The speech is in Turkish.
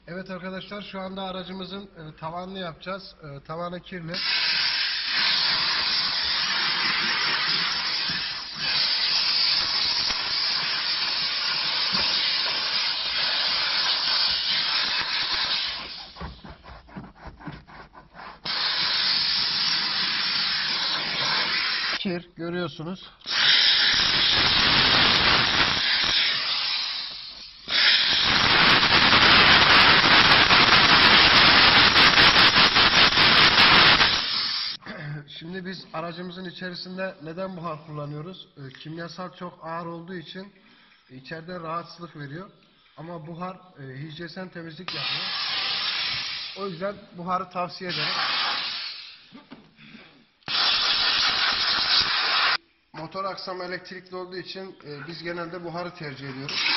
Evet arkadaşlar, şu anda aracımızın tavanını yapacağız. Tavanı kirli. Kir görüyorsunuz. Şimdi biz aracımızın içerisinde neden buhar kullanıyoruz? Kimyasal çok ağır olduğu için içeride rahatsızlık veriyor. Ama buhar hijyensel temizlik yapıyor. O yüzden buharı tavsiye ederim. Motor aksam elektrikli olduğu için biz genelde buharı tercih ediyoruz.